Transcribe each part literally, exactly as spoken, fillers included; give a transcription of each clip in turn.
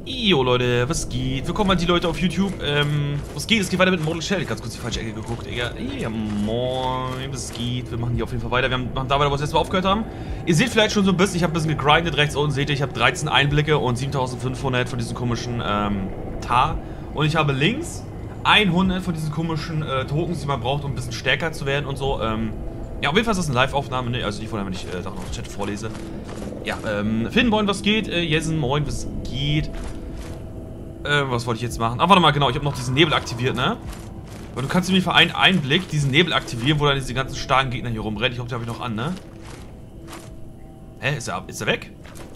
Jo Leute, was geht? Willkommen an die Leute auf YouTube. Ähm, was geht? Es geht weiter mit Mortal Shell. Ganz kurz die falsche Ecke geguckt, Digga. Ja, moin, was geht? Wir machen hier auf jeden Fall weiter. Wir haben, machen da weiter, wo wir das letzte Mal aufgehört haben. Ihr seht vielleicht schon so ein bisschen, ich habe ein bisschen gegrindet. Rechts unten seht ihr, ich habe dreizehn Einblicke und siebentausendfünfhundert von diesen komischen ähm, Tar. Und ich habe links hundert von diesen komischen äh, Tokens, die man braucht, um ein bisschen stärker zu werden und so. Ähm, ja, auf jeden Fall ist das eine Live-Aufnahme, ne? Also die von der, wenn ich äh, Sachen aus dem Chat vorlese. Ja, ähm, Finn, moin, was geht? Äh, Jessen, moin, was geht? Äh, was wollte ich jetzt machen? Ah, warte mal, genau, ich habe noch diesen Nebel aktiviert, ne? Weil du kannst nämlich für einen Einblick diesen Nebel aktivieren, wo dann diese ganzen starken Gegner hier rumrennen. Ich hoffe, die habe ich noch an, ne? Hä, ist er, ist er weg?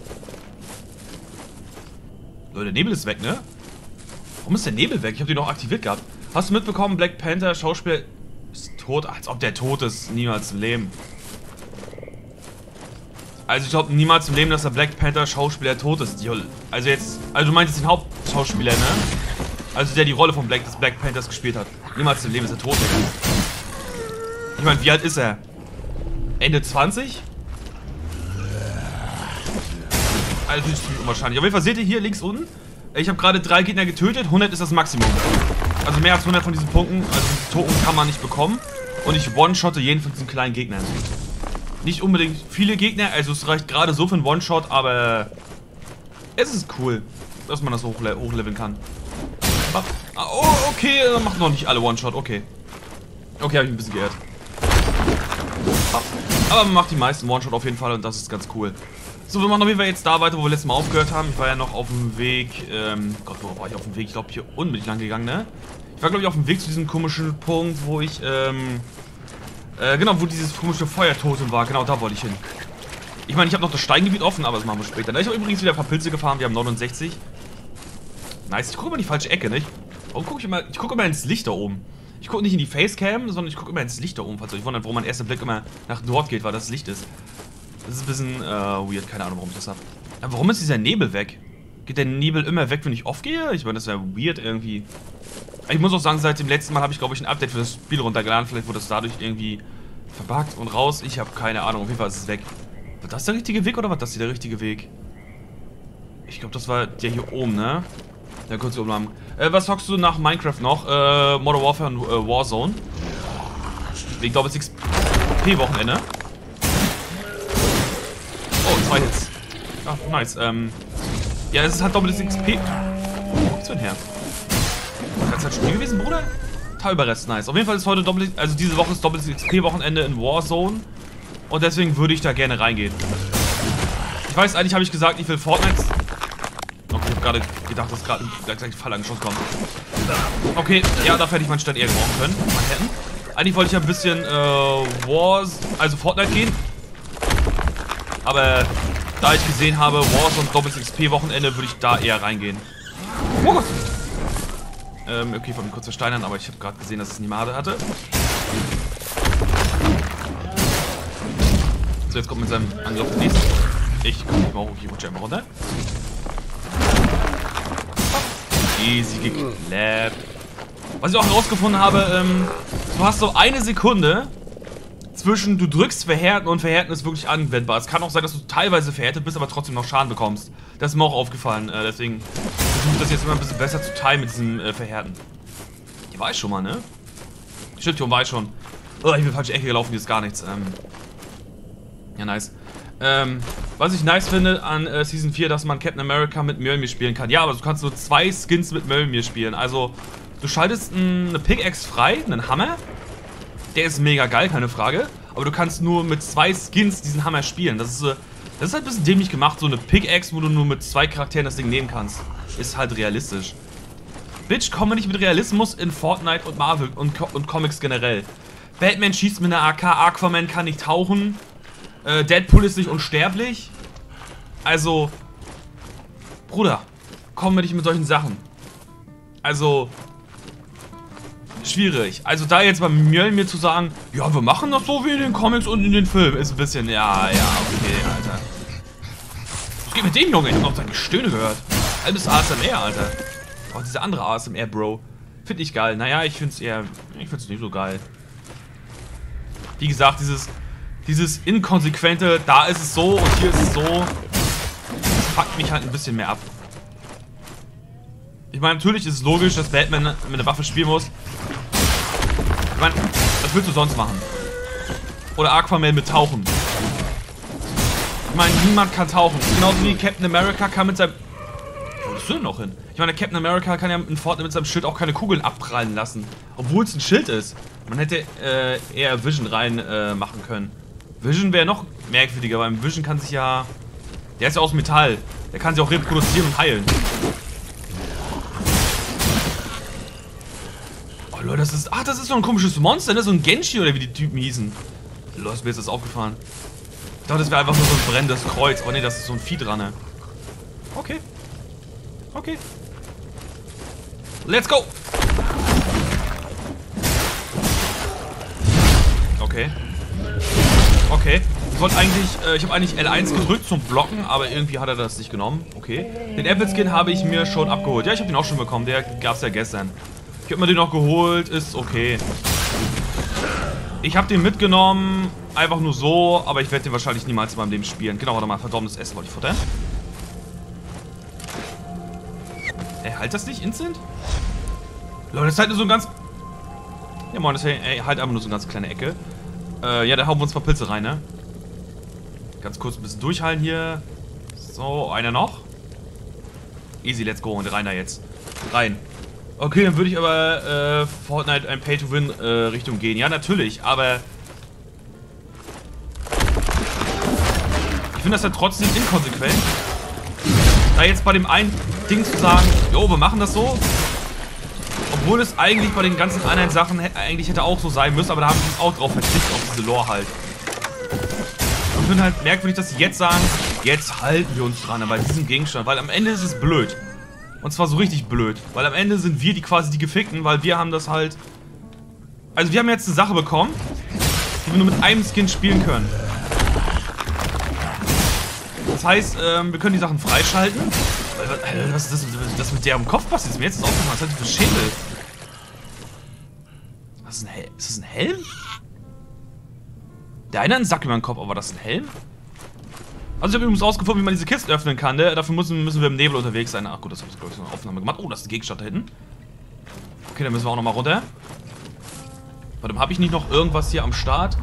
Leute, der Nebel ist weg, ne? Warum ist der Nebel weg? Ich habe den noch aktiviert gehabt. Hast du mitbekommen, Black Panther, Schauspieler ist tot? Als ob der tot ist. Niemals im Leben. Also ich glaube niemals im Leben, dass der Black Panther Schauspieler tot ist. Also jetzt, also du meinst den Hauptschauspieler, ne? Also der die Rolle von Black, des Black Panthers gespielt hat. Niemals im Leben ist er tot. Ich meine, wie alt ist er? Ende zwanzig? Also das ist unwahrscheinlich. Auf jeden Fall seht ihr hier links unten, ich habe gerade drei Gegner getötet, hundert ist das Maximum. Also mehr als hundert von diesen Punkten, also diese Token kann man nicht bekommen. Und ich one-shotte jeden von diesen kleinen Gegnern. Nicht unbedingt viele Gegner, also es reicht gerade so für einen One-Shot, aber es ist cool, dass man das hochle hochleveln kann. Oh, okay, dann macht noch nicht alle One-Shot, okay. Okay, habe ich ein bisschen geirrt. Aber man macht die meisten One-Shot auf jeden Fall und das ist ganz cool. So, wir machen auf jeden Fall jetzt da weiter, wo wir letztes Mal aufgehört haben. Ich war ja noch auf dem Weg, ähm, Gott, wo war ich auf dem Weg? Ich glaube, hier unten bin ich lang gegangen, ne? Ich war, glaube ich, auf dem Weg zu diesem komischen Punkt, wo ich, ähm... Äh, genau, wo dieses komische Feuertotem war. Genau, da wollte ich hin. Ich meine, ich habe noch das Steingebiet offen, aber das machen wir später. Ich habe übrigens wieder ein paar Pilze gefahren. Wir haben neunundsechzig. Nice. Ich gucke immer in die falsche Ecke, nicht? Warum gucke ich immer? Ich gucke immer ins Licht da oben. Ich gucke nicht in die Facecam, sondern ich gucke immer ins Licht da oben. Falls ihr euch wundert, wo mein erster Blick immer nach dort geht, weil das Licht ist. Das ist ein bisschen äh, weird. Keine Ahnung, warum ich das habe. Aber warum ist dieser Nebel weg? Geht der Nebel immer weg, wenn ich aufgehe? Ich meine, das wäre weird irgendwie. Ich muss auch sagen, seit dem letzten Mal habe ich, glaube ich, ein Update für das Spiel runtergeladen. Vielleicht wurde das dadurch irgendwie verbuggt und raus. Ich habe keine Ahnung. Auf jeden Fall ist es weg. War das der richtige Weg oder war das hier der richtige Weg? Ich glaube, das war der hier oben, ne? Ja, kurz hier oben haben. Äh, was zockst du nach Minecraft noch? Äh, Modern Warfare und äh, Warzone. Wegen Doppel X P-Wochenende. Oh, zwei Hits. Ah, nice. Ähm, ja, es ist halt Doppel X P. Wo gibt's denn her? Das halt Spiel gewesen, Bruder? Teilüberrest, nice. Auf jeden Fall ist heute Doppel, also diese Woche ist Doppel X P-Wochenende in Warzone. Und deswegen würde ich da gerne reingehen. Ich weiß, eigentlich habe ich gesagt, ich will Fortnite. Okay, ich habe gerade gedacht, dass gerade gleich ein Fall angeschossen kommt. Okay, ja, dafür hätte ich meinen Stand eher gebrauchen können. Manhattan. Eigentlich wollte ich ja ein bisschen äh, Wars, also Fortnite gehen. Aber da ich gesehen habe, Warzone und Doppel X P-Wochenende, würde ich da eher reingehen. Oh Gott! Ähm, okay, ich wollte mich kurz versteinern, aber ich habe gerade gesehen, dass es Nimade hatte. So, jetzt kommt mit seinem Angriff der nächste. Ich komme nicht mal hoch, ich rutsche einmal runter. Easy geklappt. Was ich auch herausgefunden habe, ähm, du hast so eine Sekunde zwischen du drückst Verhärten und Verhärten ist wirklich anwendbar. Es kann auch sein, dass du teilweise verhärtet bist, aber trotzdem noch Schaden bekommst. Das ist mir auch aufgefallen, äh, deswegen versuche ich das jetzt immer ein bisschen besser zu teilen mit diesem äh, Verhärten. Hier war ich schon mal, ne? Stimmt, hier war ich schon. Oh, ich bin in die falsche Ecke gelaufen, hier ist gar nichts. Ähm, ja, nice. Ähm, was ich nice finde an äh, Season vier, dass man Captain America mit Mjölnir spielen kann. Ja, aber du kannst nur zwei Skins mit Mjölnir spielen. Also, du schaltest eine Pickaxe frei, einen Hammer. Der ist mega geil, keine Frage. Aber du kannst nur mit zwei Skins diesen Hammer spielen. Das ist, äh, das ist halt ein bisschen dämlich gemacht. So eine Pickaxe, wo du nur mit zwei Charakteren das Ding nehmen kannst. Ist halt realistisch. Bitch, komme nicht mit Realismus in Fortnite und Marvel und, Co und Comics generell. Batman schießt mit einer A K, Aquaman kann nicht tauchen. Äh, Deadpool ist nicht unsterblich. Also, Bruder, komm mir nicht mit solchen Sachen. Also, schwierig. Also da jetzt beim Mjölnir zu sagen, ja, wir machen das so wie in den Comics und in den Filmen, ist ein bisschen, ja, ja, okay, Alter. Was geht mit dem Junge? Ich hab noch seine Stöhne gehört. Altes A S M R, Alter. Auch diese andere A S M R, Bro. Finde ich geil. Naja, ich find's eher, ich find's nicht so geil. Wie gesagt, dieses, dieses inkonsequente, da ist es so und hier ist es so, das fuckt mich halt ein bisschen mehr ab. Ich meine, natürlich ist es logisch, dass Batman mit einer Waffe spielen muss. Ich meine, was willst du sonst machen? Oder Aquaman mit Tauchen. Ich meine, niemand kann tauchen. Genauso wie Captain America kann mit seinem... Wo bist du denn noch hin? Ich meine, Captain America kann ja in Fortnite mit seinem Schild auch keine Kugeln abprallen lassen. Obwohl es ein Schild ist. Man hätte äh, eher Vision rein äh, machen können. Vision wäre noch merkwürdiger, weil Vision kann sich ja... Der ist ja aus Metall. Der kann sich auch reproduzieren und heilen. Oh Leute, das ist... Ach, das ist so ein komisches Monster, ne? So ein Genshi oder wie die Typen hießen. Leute, mir ist das aufgefahren. Ich dachte, das wäre einfach nur so ein brennendes Kreuz. Aber ne, das ist so ein Vieh dran, ne? Okay. Okay. Let's go! Okay. Okay. Ich wollte eigentlich, äh, ich habe eigentlich L eins gedrückt zum Blocken, aber irgendwie hat er das nicht genommen. Okay. Den Apple Skin habe ich mir schon abgeholt. Ja, ich habe den auch schon bekommen. Der gab es ja gestern. Ich habe mir den noch geholt. Ist okay. Ich habe den mitgenommen. Einfach nur so, aber ich werde den wahrscheinlich niemals in meinem Leben spielen. Genau, warte mal. Verdorbenes Essen wollte ich futtern. Ey, halt das nicht instant? Leute, das ist halt nur so ein ganz... Ja, moin, das ist ey, halt einfach nur so eine ganz kleine Ecke. Äh, ja, da hauen wir uns ein paar Pilze rein, ne? Ganz kurz ein bisschen durchhalten hier. So, einer noch. Easy, let's go. Und rein da jetzt. Rein. Okay, dann würde ich aber äh, Fortnite ein Pay-to-Win äh, Richtung gehen. Ja, natürlich, aber... Ich finde das ja trotzdem inkonsequent. Da jetzt bei dem einen Ding zu sagen, jo, wir machen das so. Obwohl es eigentlich bei den ganzen anderen Sachen eigentlich hätte auch so sein müssen, aber da haben sie auch drauf verzichtet, auf diese Lore halt. Ich finde halt merkwürdig, dass sie jetzt sagen, jetzt halten wir uns dran bei diesem Gegenstand, weil am Ende ist es blöd. Und zwar so richtig blöd, weil am Ende sind wir die quasi die Gefickten, weil wir haben das halt... Also wir haben jetzt eine Sache bekommen, die wir nur mit einem Skin spielen können. Das heißt, ähm, wir können die Sachen freischalten. Was ist das, das mit der am Kopf passiert? Ist mir jetzt aufgefallen. Was hat die für Schädel? Was ist ein Helm? Ist das ein Helm? Der eine hat einen Sack über den Kopf, aber das ist ein Helm? Also ich habe übrigens rausgefunden, wie man diese Kisten öffnen kann. Ne? Dafür müssen, müssen wir im Nebel unterwegs sein. Ach gut, das habe ich glaube ich so eine Aufnahme gemacht. Oh, das ist ein Gegenstand da hinten. Okay, dann müssen wir auch nochmal runter. Warte mal, habe ich nicht noch irgendwas hier am Start?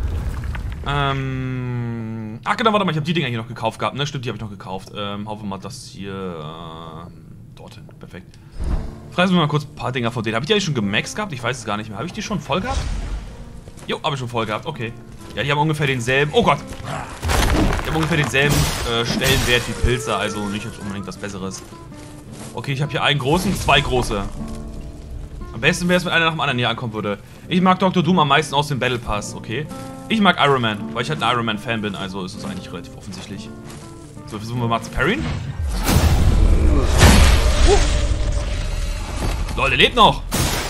Ähm... Ach genau, warte mal, ich habe die Dinger hier noch gekauft gehabt, ne? Stimmt, die habe ich noch gekauft. Ähm, hoffen wir mal, dass hier... Äh, dorthin, perfekt. Fressen wir mal kurz ein paar Dinger von denen. Habe ich die eigentlich schon gemaxt gehabt? Ich weiß es gar nicht mehr. Habe ich die schon voll gehabt? Jo, habe ich schon voll gehabt, okay. Ja, die haben ungefähr denselben... Oh Gott! Die haben ungefähr denselben äh, Stellenwert wie Pilze, also nicht jetzt unbedingt was Besseres. Okay, ich habe hier einen großen, zwei große. Am besten wäre es, wenn einer nach dem anderen hier ankommen würde. Ich mag Doktor Doom am meisten aus dem Battle Pass, okay? Ich mag Iron Man, weil ich halt ein Iron Man Fan bin, also ist es eigentlich relativ offensichtlich. So, versuchen wir mal zu parryen. Uh. Lol, der lebt noch!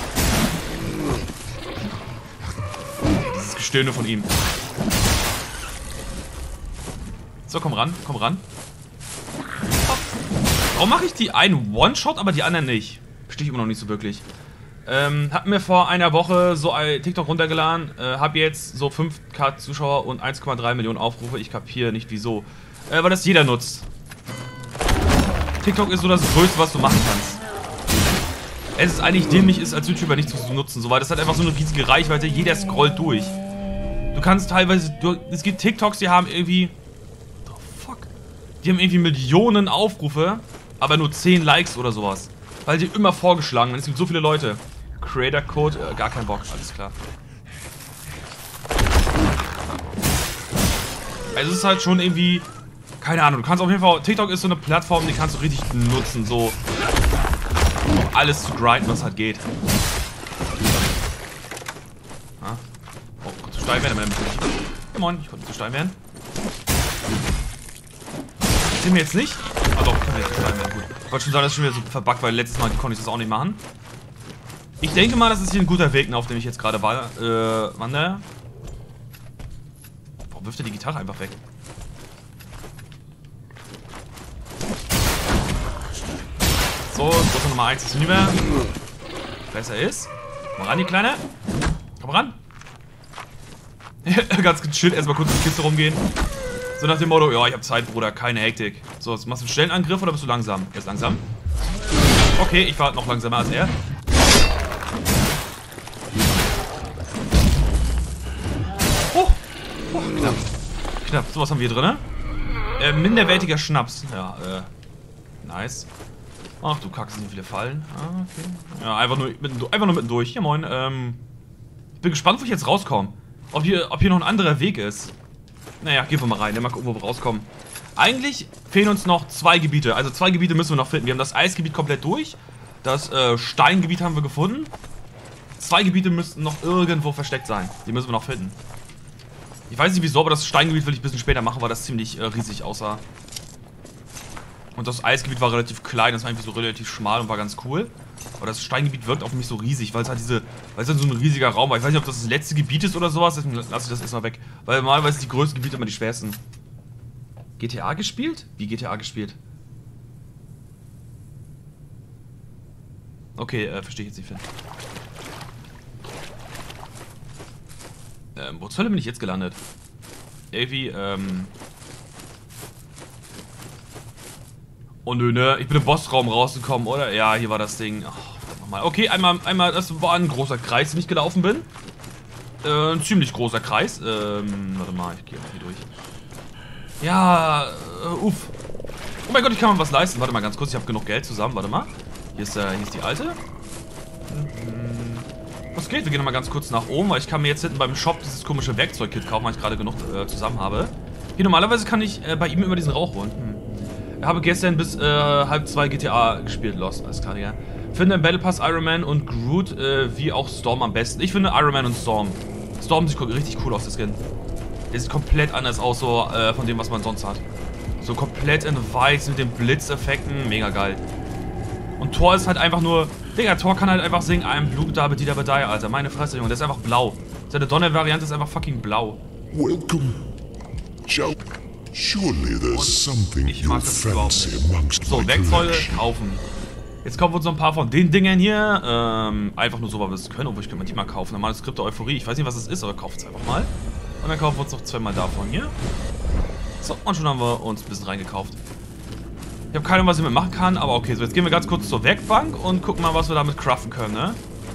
Dieses Gestöhne von ihm. So, komm ran, komm ran. Warum mache ich die einen One-Shot, aber die anderen nicht? Verstehe ich immer noch nicht so wirklich. Ähm, hab mir vor einer Woche so ein TikTok runtergeladen, äh, hab jetzt so fünf K Zuschauer und eins Komma drei Millionen Aufrufe. Ich kapiere nicht wieso. Äh, weil das jeder nutzt. TikTok ist so das Größte, was du machen kannst. Es ist eigentlich dämlich, ist als YouTuber nicht zu nutzen, so, weil das hat einfach so eine riesige Reichweite, jeder scrollt durch. Du kannst teilweise, du, es gibt TikToks, die haben irgendwie... The fuck? Die haben irgendwie Millionen Aufrufe, aber nur zehn Likes oder sowas. Weil die immer vorgeschlagen werden, es gibt so viele Leute. Creator Code, äh, gar kein Bock, alles klar. Also es ist halt schon irgendwie, keine Ahnung, du kannst auf jeden Fall, TikTok ist so eine Plattform, die kannst du richtig nutzen, so, um alles zu grinden, was halt geht. Ah. Oh, konnte zu steil werden, aber ja, moin, ich konnte zu steil werden. Sehen wir jetzt nicht? Ah doch, kann wir jetzt zu steil werden, gut. Ich wollte schon sagen, das ist schon wieder so verbuggt, weil letztes Mal konnte ich das auch nicht machen. Ich denke mal, das ist hier ein guter Weg, auf dem ich jetzt gerade war. Äh, wandere. Warum wirft er die Gitarre einfach weg? So, das ist Nummer eins ist hinüber. Besser ist. Komm ran, die Kleine. Komm ran. Ganz gechillt, erstmal kurz in die Kiste rumgehen. So nach dem Motto, ja, ich hab Zeit, Bruder, keine Hektik. So, machst du einen schnellen Angriff oder bist du langsam? Jetzt langsam. Okay, ich war noch langsamer als er. Oh, oh knapp. Knapp, sowas haben wir drin, ne? Äh, minderwertiger Schnaps. Ja, äh, nice. Ach du Kacke, sind viele Fallen. Ah, okay. Ja, einfach nur, mitten, einfach nur mitten durch. Ja, moin. Ähm, ich bin gespannt, wo ich jetzt rauskomme. Ob hier, ob hier noch ein anderer Weg ist. Naja, gehen wir mal rein. Mal gucken, wo wir rauskommen. Eigentlich fehlen uns noch zwei Gebiete. Also zwei Gebiete müssen wir noch finden. Wir haben das Eisgebiet komplett durch. Das äh, Steingebiet haben wir gefunden. Zwei Gebiete müssten noch irgendwo versteckt sein. Die müssen wir noch finden. Ich weiß nicht wieso, aber das Steingebiet will ich ein bisschen später machen, weil das ziemlich äh, riesig aussah. Und das Eisgebiet war relativ klein, das war irgendwie so relativ schmal und war ganz cool. Aber das Steingebiet wirkt auf mich so riesig, weil es halt diese, weil es halt so ein riesiger Raum war. Ich weiß nicht, ob das das letzte Gebiet ist oder sowas, deswegen lasse ich das erstmal weg. Weil normalerweise sind die größten Gebiete immer die schwersten. G T A gespielt? Wie G T A gespielt? Okay, äh, verstehe ich jetzt nicht, Finn. Ähm, wo zur Hölle bin ich jetzt gelandet? Irgendwie, ähm... Oh nö, ne? Ich bin im Bossraum rausgekommen, oder? Ja, hier war das Ding. Oh, nochmal. Okay, einmal, einmal, das war ein großer Kreis, den ich gelaufen bin. Äh, ein ziemlich großer Kreis. Ähm, warte mal, ich gehe mal hier durch. Ja, äh, uff. Oh mein Gott, ich kann mir was leisten. Warte mal ganz kurz, ich habe genug Geld zusammen. Warte mal. Hier ist, äh, hier ist die alte. Was geht? Wir gehen nochmal ganz kurz nach oben, weil ich kann mir jetzt hinten beim Shop dieses komische Werkzeugkit kaufen, weil ich gerade genug äh, zusammen habe. Hier, normalerweise kann ich äh, bei ihm immer diesen Rauch holen. Hm. Ich habe gestern bis äh, halb zwei G T A gespielt, Lost, alles klar, ja. Finde im Battle Pass Iron Man und Groot, äh, wie auch Storm am besten. Ich finde Iron Man und Storm. Storm sieht richtig cool aus, der Skin. Der sieht komplett anders aus, so äh, von dem, was man sonst hat. So komplett in weiß mit den Blitzeffekten, mega geil. Und Thor ist halt einfach nur, Digga, Thor kann halt einfach singen, I'm blue, da die da die, Alter. Meine Fresse, Junge, der ist einfach blau. Seine Donner-Variante ist einfach fucking blau. Welcome, Joe. Surely there's something ich you mag das überhaupt fancy nicht. amongst So, my Werkzeuge collection. kaufen. Jetzt kaufen wir uns noch ein paar von den Dingern hier. Ähm, einfach nur so, weil wir es können, obwohl ich kann man die mal kaufen. Normales Skript der Euphorie. Ich weiß nicht, was es ist, aber kauft es einfach mal. Und dann kaufen wir uns noch zweimal davon hier. So, und schon haben wir uns ein bisschen reingekauft. Ich habe keine Ahnung, was ich damit machen kann, aber okay. So, jetzt gehen wir ganz kurz zur Werkbank und gucken mal, was wir damit craften können, ne?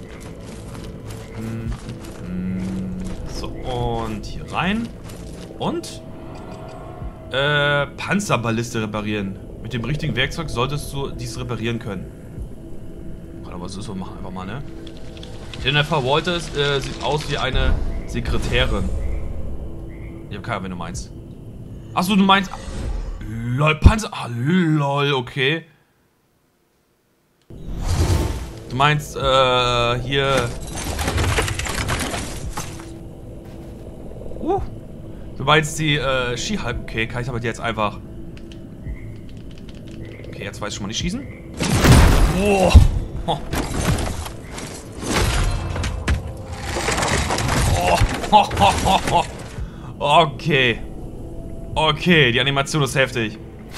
So, und hier rein. Und Äh, Panzerballiste reparieren. Mit dem richtigen Werkzeug solltest du dies reparieren können. Warte, was ist so? Machen einfach mal, ne? Jennifer Walters äh, sieht aus wie eine Sekretärin. Ich hab keine Ahnung, wenn du meinst. Achso, du meinst. Lol, Panzer. Ah, lol, okay. Du meinst, äh, hier. Uh. Du meinst die, äh, Skihalb. Okay, kann ich aber jetzt einfach. Okay, jetzt weiß ich schon mal nicht schießen. Oh. Oh. Oh. Oh. Oh. Oh. Okay. Okay, die Animation ist heftig.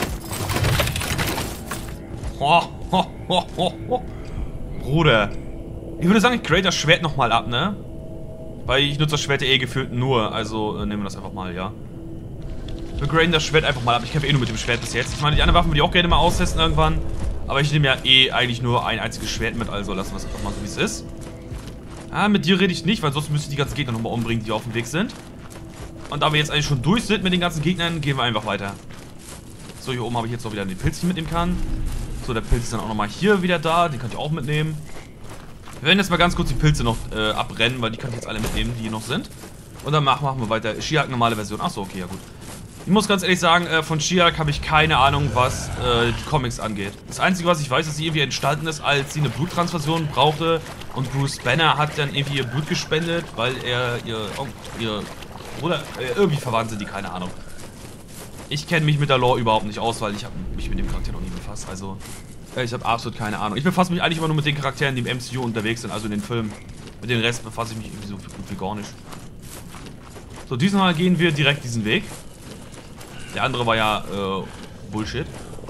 Oh. Oh. Oh. Oh. Oh. Bruder. Ich würde sagen, ich grade das Schwert nochmal ab, ne? Weil ich nutze das Schwert eh gefühlt nur, also äh, nehmen wir das einfach mal, ja. Wir graden das Schwert einfach mal ab. Ich kämpfe eh nur mit dem Schwert bis jetzt. Ich meine, die anderen Waffen würde ich auch gerne mal austesten irgendwann. Aber ich nehme ja eh eigentlich nur ein einziges Schwert mit, also lassen wir es einfach mal so, wie es ist. Ah, mit dir rede ich nicht, weil sonst müsste ich die ganzen Gegner nochmal umbringen, die auf dem Weg sind. Und da wir jetzt eigentlich schon durch sind mit den ganzen Gegnern, gehen wir einfach weiter. So, hier oben habe ich jetzt noch wieder den Pilz, den ich mitnehmen kann. So, der Pilz ist dann auch nochmal hier wieder da. Den könnt ihr auch mitnehmen. Wir werden jetzt mal ganz kurz die Pilze noch äh, abrennen, weil die kann ich jetzt alle mitnehmen, die hier noch sind. Und dann machen, machen wir weiter. She-Hulk normale Version. Achso, okay, ja gut. Ich muss ganz ehrlich sagen, äh, von She-Hulk habe ich keine Ahnung, was äh, die Comics angeht. Das Einzige, was ich weiß, ist, dass sie irgendwie entstanden ist, als sie eine Bluttransfusion brauchte. Und Bruce Banner hat dann irgendwie ihr Blut gespendet, weil er ihr, oh, ihr Bruder, äh, irgendwie verwandt sind die, keine Ahnung. Ich kenne mich mit der Lore überhaupt nicht aus, weil ich habe mich mit dem Charakter noch nie befasst. Also, äh, ich habe absolut keine Ahnung. Ich befasse mich eigentlich immer nur mit den Charakteren, die im M C U unterwegs sind, also in den Filmen. Mit den Rest befasse ich mich irgendwie so gut wie gar nicht. So, diesmal gehen wir direkt diesen Weg. Der andere war ja, äh, Bullshit.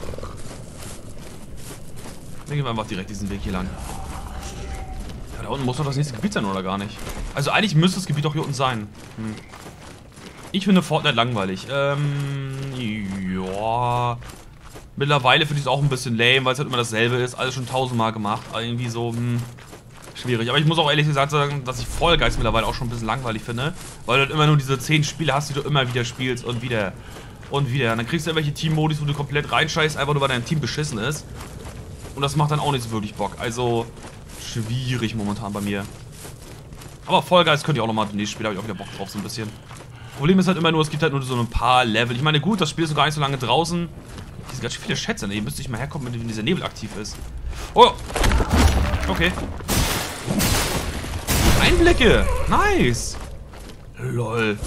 Dann gehen wir einfach direkt diesen Weg hier lang. Ja, da unten muss doch das nächste Gebiet sein, oder gar nicht? Also eigentlich müsste das Gebiet doch hier unten sein. Hm. Ich finde Fortnite langweilig. Ähm, ja. Mittlerweile finde ich es auch ein bisschen lame, weil es halt immer dasselbe ist. Alles schon tausendmal gemacht. Aber irgendwie so, hm, schwierig. Aber ich muss auch ehrlich gesagt sagen, dass ich Fall Guys mittlerweile auch schon ein bisschen langweilig finde. Weil du halt immer nur diese zehn Spiele hast, die du immer wieder spielst und wieder und wieder. Und dann kriegst du irgendwelche Team-Modis, wo du komplett reinscheißt, einfach nur weil dein Team beschissen ist. Und das macht dann auch nicht so wirklich Bock. Also, schwierig momentan bei mir. Aber Fall Guys könnt ihr auch nochmal demnächst spielen, da habe ich auch wieder Bock drauf, so ein bisschen. Problem ist halt immer nur, es gibt halt nur so ein paar Level. Ich meine, gut, das Spiel ist noch gar nicht so lange draußen. Hier sind ganz schön viele Schätze, ne? Hier müsste ich mal herkommen, wenn dieser Nebel aktiv ist. Oh! Okay. Einblicke! Nice! Lol.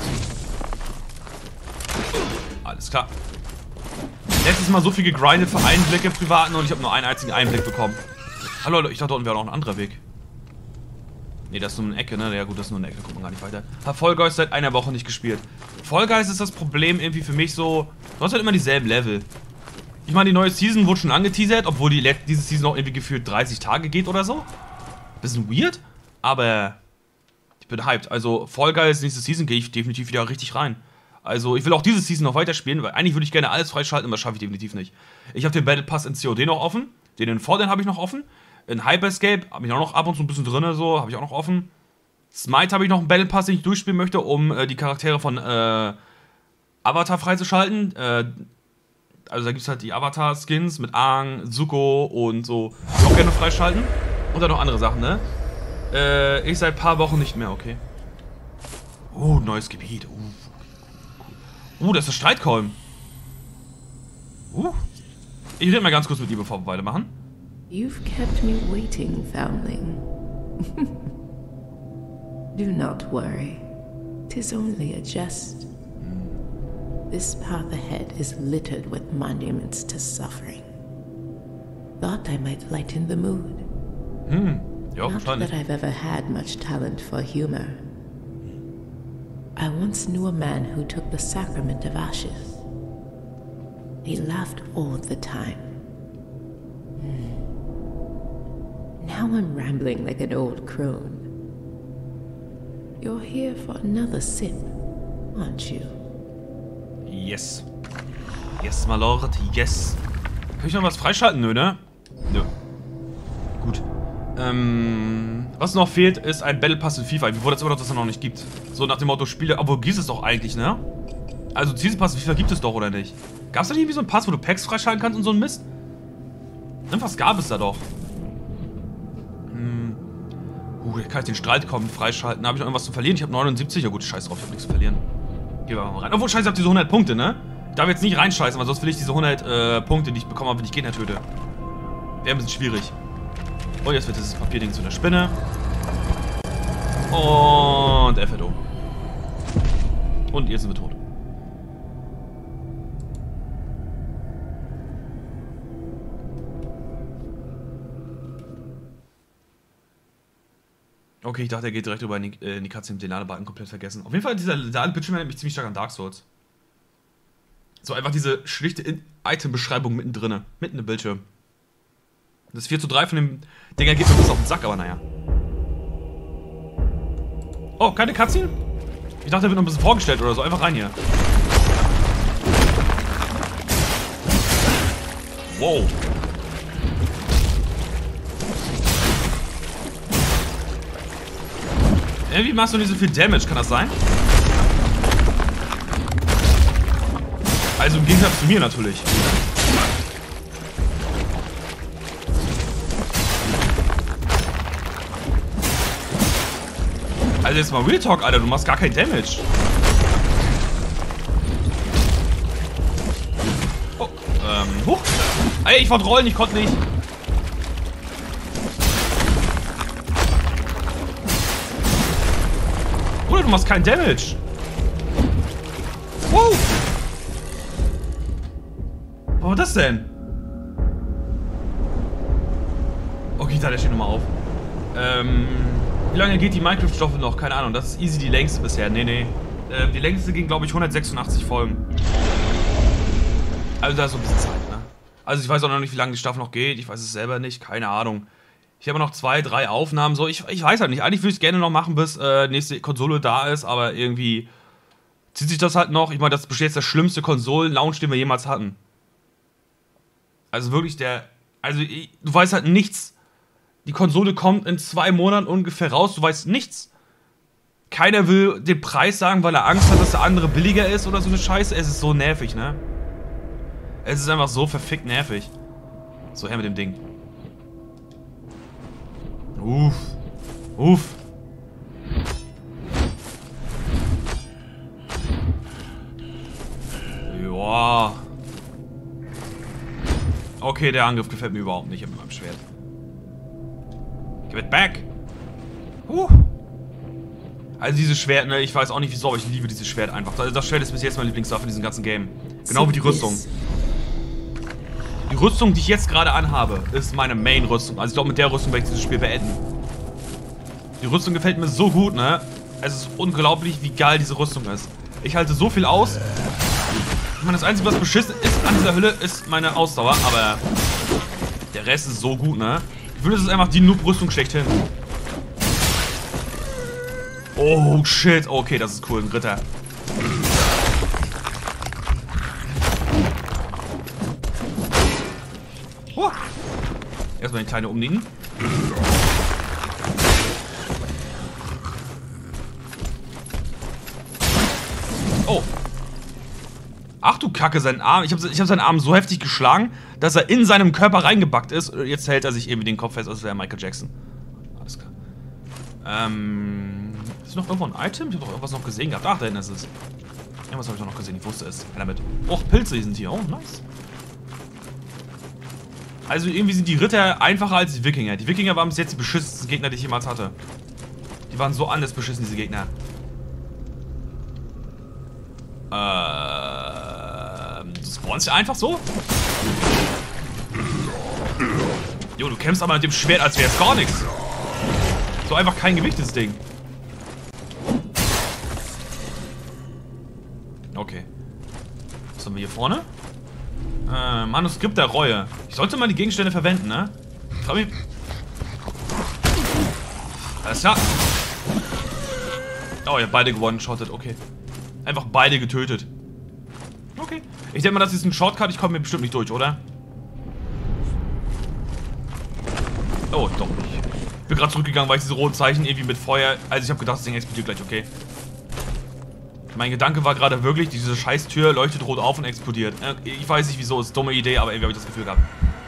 Alles klar. Letztes Mal so viel gegrindet für Einblicke im Privaten und ich habe nur einen einzigen Einblick bekommen. Hallo Leute, ich dachte, da unten wäre noch ein anderer Weg. Ne, das ist nur eine Ecke, ne? Ja gut, das ist nur eine Ecke, gucken wir gar nicht weiter. Hab Fall Guys seit einer Woche nicht gespielt. Fall Guys ist das Problem irgendwie für mich so, du hast halt immer dieselben Level. Ich meine, die neue Season wurde schon angeteasert, obwohl die diese Season auch irgendwie gefühlt dreißig Tage geht oder so. Bisschen weird, aber ich bin hyped. Also Fall Guys nächste Season gehe ich definitiv wieder richtig rein. Also ich will auch diese Season noch weiterspielen, weil eigentlich würde ich gerne alles freischalten, aber das schaffe ich definitiv nicht. Ich habe den Battle Pass in C O D noch offen, den in Fallout habe ich noch offen. In Hyperscape habe ich auch noch ab und zu ein bisschen drin, so, habe ich auch noch offen. Smite habe ich noch einen Battle Pass, den ich durchspielen möchte, um äh, die Charaktere von äh, Avatar freizuschalten. Äh, also da gibt es halt die Avatar-Skins mit Aang, Zuko und so, die auch gerne freischalten. Und dann noch andere Sachen, ne? Äh, ich seit ein paar Wochen nicht mehr, okay. Oh, neues Gebiet. Uh, cool. uh das ist der Streitkolben. Uh. Ich rede mal ganz kurz mit dir, bevor wir weitermachen. You've kept me waiting, foundling. Do not worry. 'Tis only a jest. This path ahead is littered with monuments to suffering. Thought I might lighten the mood. Hm, ja, Not wahrscheinlich. that I've ever had much talent for humor. I once knew a man who took the sacrament of ashes. He laughed all the time. Now I'm rambling like an old crone. You're here for another sip, aren't you? Yes. Yes, my lord, yes. Kann ich noch was freischalten? Nö, ne? Nö. Gut. Ähm, was noch fehlt, ist ein Battle Pass in FIFA. Wie wurde das immer noch, dass es noch nicht gibt? So nach dem Motto, Spiele, obwohl gibt es doch eigentlich, ne? Also Season Pass in FIFA gibt es doch, oder nicht? Gab es da nicht irgendwie so einen Pass, wo du Packs freischalten kannst und so ein Mist? Irgendwas gab es da doch. Hm. Uh, hier kann ich den Streitkolben freischalten. Da habe ich noch irgendwas zu verlieren. Ich habe neunundsiebzig. Ja gut, scheiß drauf, ich habe nichts zu verlieren. Gehen wir mal rein. Obwohl, scheiße, ich habe diese hundert Punkte, ne? Ich darf jetzt nicht reinscheißen, weil sonst will ich diese hundert äh, Punkte, die ich bekomme, wenn ich Gegner töte. Wäre ein bisschen schwierig. Oh, jetzt wird dieses Papierding zu einer Spinne. Und er fährt um. Und jetzt sind wir tot. Okay, ich dachte, er geht direkt über in die, äh, in die Katze mit den Ladebalken komplett vergessen. Auf jeden Fall, dieser Ladebildschirm erinnert mich ziemlich stark an Dark Souls. So einfach diese schlichte Item-Beschreibung mittendrin. Mitten im Bildschirm. Das vier zu drei von dem Dinger geht mir bis auf den Sack, aber naja. Oh, keine Cutscene? Ich dachte, er wird noch ein bisschen vorgestellt oder so. Einfach rein hier. Wow. Irgendwie machst du nicht so viel Damage, kann das sein? Also im Gegensatz zu mir natürlich. Also jetzt mal Real Talk, Alter, du machst gar kein Damage. Oh, ähm, huch. Ey, ich wollte rollen, ich konnte nicht. Bruder, du machst keinen Damage. Wow. Was war das denn? Okay, da, der steht nochmal auf. Ähm, wie lange geht die Minecraft-Staffel noch? Keine Ahnung, das ist easy die längste bisher. Nee, nee. Ähm, die längste ging, glaube ich, hundertsechsundachtzig Folgen. Also da ist so ein bisschen Zeit, ne? Also ich weiß auch noch nicht, wie lange die Staffel noch geht. Ich weiß es selber nicht, keine Ahnung. Ich habe noch zwei, drei Aufnahmen, so, ich, ich weiß halt nicht. Eigentlich würde ich es gerne noch machen, bis äh, nächste Konsole da ist, aber irgendwie zieht sich das halt noch. Ich meine, das ist bis jetzt der schlimmste Konsolen-Launch, den wir jemals hatten. Also wirklich der... Also du weißt halt nichts. Die Konsole kommt in zwei Monaten ungefähr raus. Du weißt nichts. Keiner will den Preis sagen, weil er Angst hat, dass der andere billiger ist oder so eine Scheiße. Es ist so nervig, ne? Es ist einfach so verfickt nervig. So, her mit dem Ding. Uff. Uff. Joa. Okay, der Angriff gefällt mir überhaupt nicht mit meinem Schwert. Give it back. Uh. Also dieses Schwert, ne, ich weiß auch nicht wieso, aber ich liebe dieses Schwert einfach. Das Schwert ist bis jetzt mein Lieblingswaffe in diesem ganzen Game. Genau wie die Rüstung. Die Rüstung, die ich jetzt gerade anhabe, ist meine Main-Rüstung. Also ich glaube, mit der Rüstung werde ich dieses Spiel beenden. Die Rüstung gefällt mir so gut, ne? Es ist unglaublich, wie geil diese Rüstung ist. Ich halte so viel aus. Ich meine, das Einzige, was beschissen ist an dieser Hülle, ist meine Ausdauer. Aber der Rest ist so gut, ne? Ich finde, es ist einfach die Noob-Rüstung schlechthin. Oh, shit. Okay, das ist cool. Ein Ritter. Oh. Erstmal den kleinen umnieten. Oh. Ach du Kacke, sein Arm. Ich habe ich hab seinen Arm so heftig geschlagen, dass er in seinem Körper reingebackt ist. Jetzt hält er sich eben den Kopf fest, als wäre Michael Jackson. Alles klar. Ähm. Ist noch irgendwo ein Item? Ich habe doch irgendwas noch gesehen gehabt. Ach, da hinten ist es. Irgendwas habe ich noch gesehen. Ich wusste es. Ja, damit. Och, Pilze sind hier. Oh, nice. Also irgendwie sind die Ritter einfacher als die Wikinger. Die Wikinger waren bis jetzt die beschissensten Gegner, die ich jemals hatte. Die waren so anders beschissen, diese Gegner. Ähm. Du spawnst ja einfach so? Jo, du kämpfst aber mit dem Schwert, als wäre es gar nichts. So einfach kein Gewicht, das Ding. Okay. Was haben wir hier vorne? Äh, Manuskript der Reue. Ich sollte mal die Gegenstände verwenden, ne? Ich frage mich... Alles klar. Oh, ihr habt beide gewone-shottet, okay. Einfach beide getötet. Okay. Ich denke mal, das ist ein Shortcut, ich komme mir bestimmt nicht durch, oder? Oh, doch nicht. Ich bin gerade zurückgegangen, weil ich diese roten Zeichen irgendwie mit Feuer... Also ich habe gedacht, das Ding explodiert gleich, okay. Mein Gedanke war gerade wirklich, diese scheiß Tür leuchtet rot auf und explodiert. Ich weiß nicht wieso, ist eine dumme Idee, aber irgendwie habe ich das Gefühl gehabt.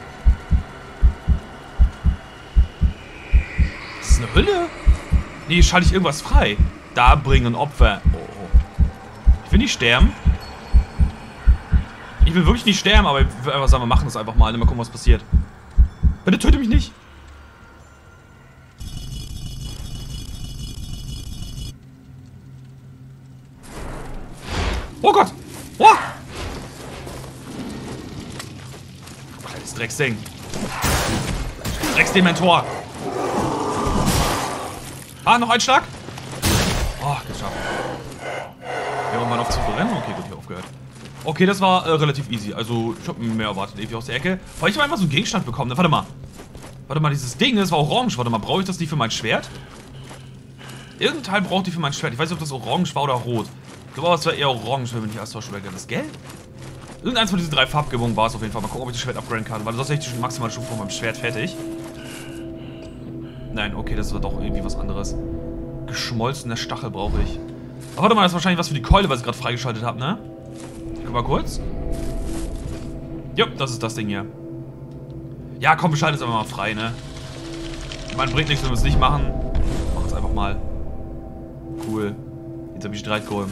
Ist das eine Hülle? Nee, schalte ich irgendwas frei. Da bringen Opfer. Oh, oh. Ich will nicht sterben. Ich will wirklich nicht sterben, aber ich will einfach sagen, wir machen das einfach mal. Mal gucken, was passiert. Bitte töte mich nicht. Oh Gott! Oh! Kleines Drecksding. Drecksdementor. Ah, noch ein Schlag. Oh, geschafft. Wir haben mal auf zu brennen. Okay, gut, hier aufgehört. Okay, das war äh, relativ easy. Also, ich habe mehr erwartet, irgendwie aus der Ecke. Weil ich habe einfach so einen Gegenstand bekommen. Ne? Warte mal. Warte mal, dieses Ding, das war orange. Warte mal, brauche ich das nicht für mein Schwert? Irgendein Teil braucht die für mein Schwert. Ich weiß nicht, ob das orange war oder rot. Ich glaube, es war eher orange, wenn ich erst täusche. Das Gelb? Irgendeins von diesen drei Farbgebungen war es auf jeden Fall. Mal gucken, ob ich das Schwert upgraden kann. Weil sonst hätte ich die maximale Stufe von meinem Schwert fertig. Nein, okay, das war doch irgendwie was anderes. Geschmolzener Stachel brauche ich. Aber warte mal, das ist wahrscheinlich was für die Keule, was ich gerade freigeschaltet habe, ne? Guck mal kurz. Jupp, das ist das Ding hier. Ja, komm, wir schalten es einfach mal frei, ne? Ich meine, bringt nichts, wenn wir es nicht machen. Mach es einfach mal. Cool. Jetzt habe ich Streit geholt.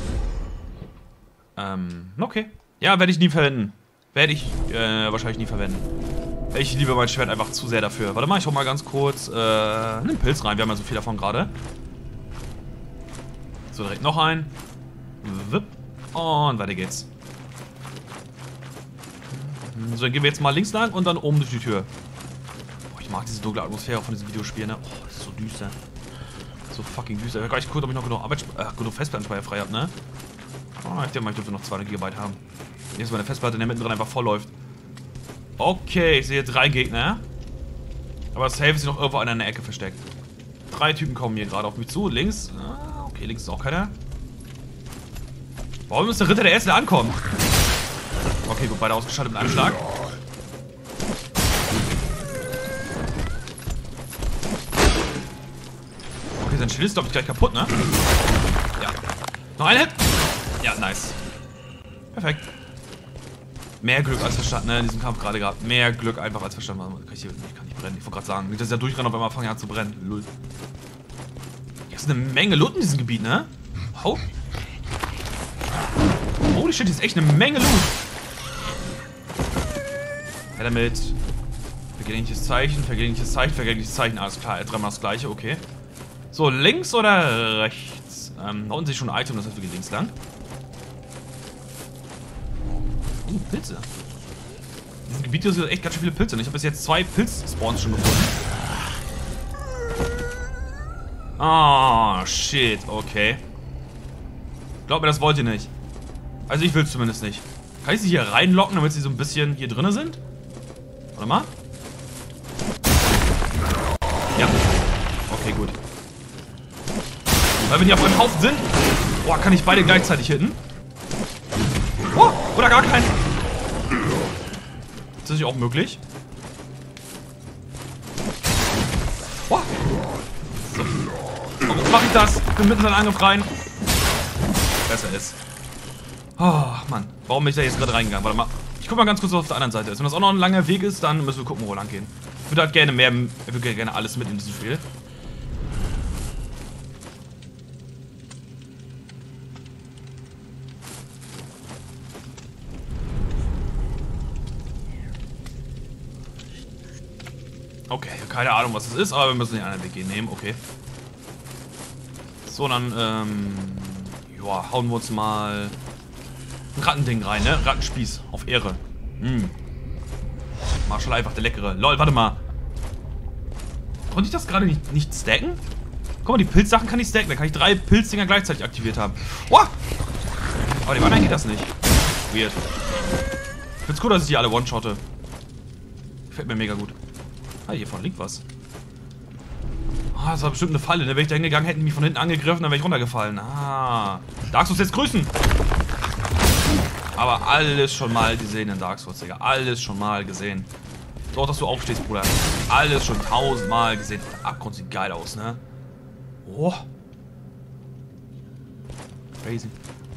Ähm, okay. Ja, werde ich nie verwenden. Werde ich äh, wahrscheinlich nie verwenden. Ich liebe mein Schwert einfach zu sehr dafür. Warte mal, ich hol mal ganz kurz äh, einen Pilz rein. Wir haben ja so viel davon gerade. So, direkt noch ein. Wipp. Und weiter geht's. So, dann gehen wir jetzt mal links lang und dann oben durch die Tür. Oh, ich mag diese dunkle Atmosphäre von diesem Videospiel, ne? Oh, das ist so düster. So fucking düster. Ich hab gar nicht geguckt, ob ich noch genug Arbeit, äh, genug Festplattenspeicher frei habe, ne? Oh, ich denke mal, ich dürfte noch zweihundert Gigabyte haben. Jetzt meine Festplatte in der Mitte drin einfach voll läuft. Okay, ich sehe drei Gegner. Aber safe ist noch irgendwo einer in der Ecke versteckt. Drei Typen kommen hier gerade auf mich zu. Links. Ah, okay, links ist auch keiner. Warum ist der Ritter der Erste, der ankommt? Okay, gut, beide ausgeschaltet mit einem Schlag. Sein Schild ist, glaube ich, gleich kaputt, ne? Ja. Noch ein Hit. Ja, nice. Perfekt. Mehr Glück als Verstand, ne? In diesem Kampf gerade gehabt. Mehr Glück einfach als Verstand. Kann ich, hier, ich kann nicht brennen. Ich wollte gerade sagen. Nicht, dass ich da durchrenne, auf einmal fange an zu brennen. Lull. Hier ist eine Menge Loot in diesem Gebiet, ne? Oh. Holy shit, hier ist echt eine Menge Loot. Ja, damit. Vergängliches Zeichen, vergängliches Zeichen, vergängliches Zeichen. Alles klar, dreimal das gleiche, okay. So, links oder rechts? Ähm, da unten sehe ich schon ein Item, das heißt, wir gehen links lang. Uh, Pilze. In diesem Gebiet hier sind echt ganz schön viele Pilze. Ich habe bis jetzt zwei Pilz-Spawns schon gefunden. Ah, oh, shit, okay. Glaubt mir, das wollt ihr nicht. Also ich will es zumindest nicht. Kann ich sie hier reinlocken, damit sie so ein bisschen hier drin sind? Warte mal. Ja. Okay, gut. Weil wir hier auf einem Haufen sind, boah, kann ich beide gleichzeitig hitten? Oh, oder gar keinen. Das ist ja auch möglich. Oh. So. Warum mache ich das? Ich bin mitten in den Angriff rein. Besser ist. Oh, Mann. Warum bin ich da jetzt gerade reingegangen? Warte mal. Ich guck mal ganz kurz, was auf der anderen Seite ist. Wenn das auch noch ein langer Weg ist, dann müssen wir gucken, wo wir lang gehen. Ich würde halt gerne mehr, ich würde gerne alles mit in diesem Spiel. Okay, keine Ahnung, was es ist, aber wir müssen den anderen Weg gehen nehmen, okay. So, dann, ähm, ja, hauen wir uns mal ein Rattending rein, ne? Rattenspieß, auf Ehre. Hm. Marshall einfach der Leckere. Lol, warte mal. Konnte ich das gerade nicht, nicht stacken? Guck mal, die Pilzsachen kann ich stacken. Da kann ich drei Pilzdinger gleichzeitig aktiviert haben. Oh! Aber dem anderen geht das nicht. Weird. Ich find's cool, dass ich die alle one-shotte. Gefällt mir mega gut. Ah, hier vorne liegt was. Ah, das war bestimmt eine Falle, ne? Wäre ich da hingegangen, hätten die mich von hinten angegriffen, dann wäre ich runtergefallen. Ah. Dark Souls jetzt grüßen! Aber alles schon mal gesehen in Dark Souls, Digga. Alles schon mal gesehen. So, dass du aufstehst, Bruder. Alles schon tausendmal gesehen. Der Abgrund sieht geil aus, ne? Oh. Crazy.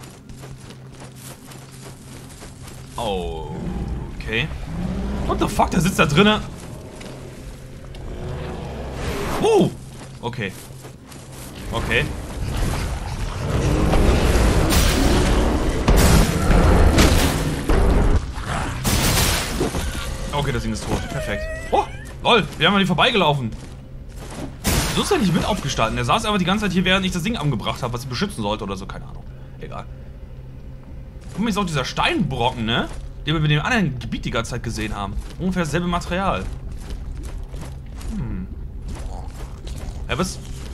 Oh. Okay. What the fuck? Der sitzt da drinnen. Oh! Okay. Okay. Okay, das Ding ist tot. Perfekt. Oh! Lol, wir haben an ihm vorbeigelaufen. So ist er nicht mit aufgestanden. Er saß aber die ganze Zeit hier, während ich das Ding angebracht habe, was ich beschützen sollte oder so. Keine Ahnung. Egal. Guck mal, ist auch dieser Steinbrocken, ne? Den wir in dem anderen Gebiet die ganze Zeit gesehen haben. Ungefähr dasselbe Material. Hm. Ja, was?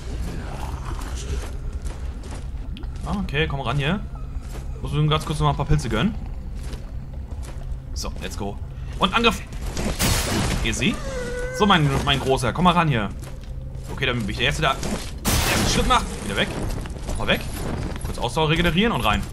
Ah, okay, komm ran hier. Muss mir ganz kurz noch mal ein paar Pilze gönnen. So, let's go. Und Angriff. Easy. So, mein, mein Großer, komm mal ran hier. Okay, dann bin ich der Erste, der den ersten Schritt macht. Wieder weg. Mal weg. Kurz Ausdauer regenerieren und rein.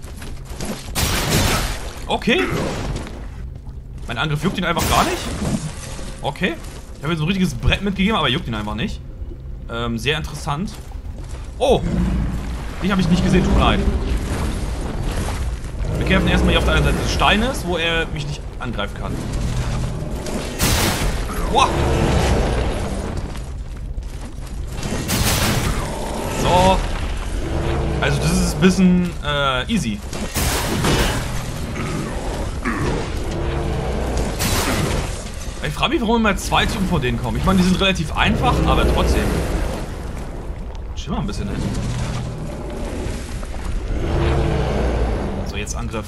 Okay. Mein Angriff juckt ihn einfach gar nicht. Okay. Ich habe ihm so ein richtiges Brett mitgegeben, aber juckt ihn einfach nicht. Ähm, sehr interessant. Oh! Den habe ich nicht gesehen, tut mir leid. Wir kämpfen erstmal hier auf der einen Seite des Steines, wo er mich nicht angreifen kann. Wow. So. Also das ist ein bisschen äh, easy. Ich frage mich, warum immer zwei Typen von denen kommen. Ich meine, die sind relativ einfach, aber trotzdem. Schimmer ein bisschen hin. So, jetzt Angriff.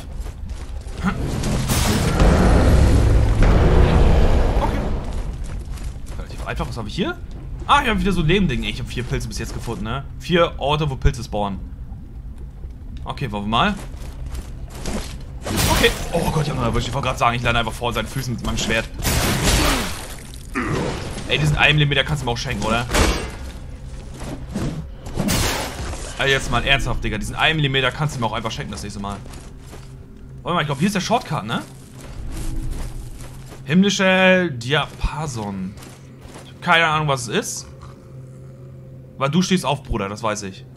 Okay. Relativ einfach. Was habe ich hier? Ah, ich habe wieder so ein Lebending. Ich habe vier Pilze bis jetzt gefunden, ne? Vier Orte, wo Pilze spawnen. Okay, wollen wir mal. Okay. Oh Gott, ich wollte gerade sagen, ich lande einfach vor seinen Füßen mit meinem Schwert. Ey, diesen einen Millimeter kannst du mir auch schenken, oder? Also jetzt mal ernsthaft, Digga. Diesen einen Millimeter kannst du mir auch einfach schenken das nächste Mal. Warte mal, ich glaube, hier ist der Shortcut, ne? Himmlischer Diapason. Ich habe keine Ahnung, was es ist. Weil du stehst auf, Bruder, das weiß ich.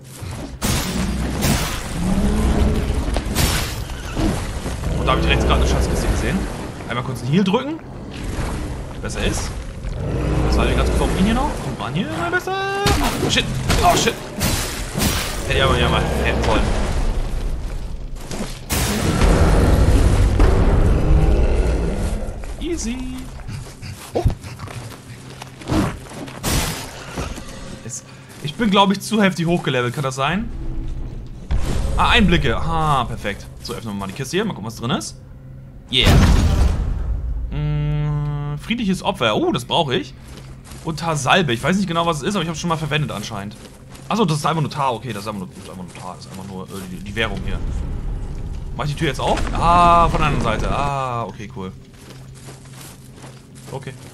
Und da habe ich rechts gerade eine Schatzkiste gesehen. Einmal kurz einen Heal drücken. Besser ist. Das war ganz kurz auf ihn hier noch. Kommt man hier mal besser. Oh, shit. Oh, shit. Hätte ich aber ja mal hätten sollen. Easy. Oh. Ist, ich bin, glaube ich, zu heftig hochgelevelt. Kann das sein? Ah, Einblicke. Ah, perfekt. So, öffnen wir mal die Kiste hier. Mal gucken, was drin ist. Yeah. Hm, friedliches Opfer. Oh, das brauche ich. Und Tarsalbe. Ich weiß nicht genau, was es ist, aber ich habe es schon mal verwendet anscheinend. Achso, das ist einfach nur Tar. Okay, das ist einfach nur, das ist einfach nur Tar. Das ist einfach nur äh, die, die Währung hier. Mach ich die Tür jetzt auf? Ah, von der anderen Seite. Ah, okay, cool. Okay.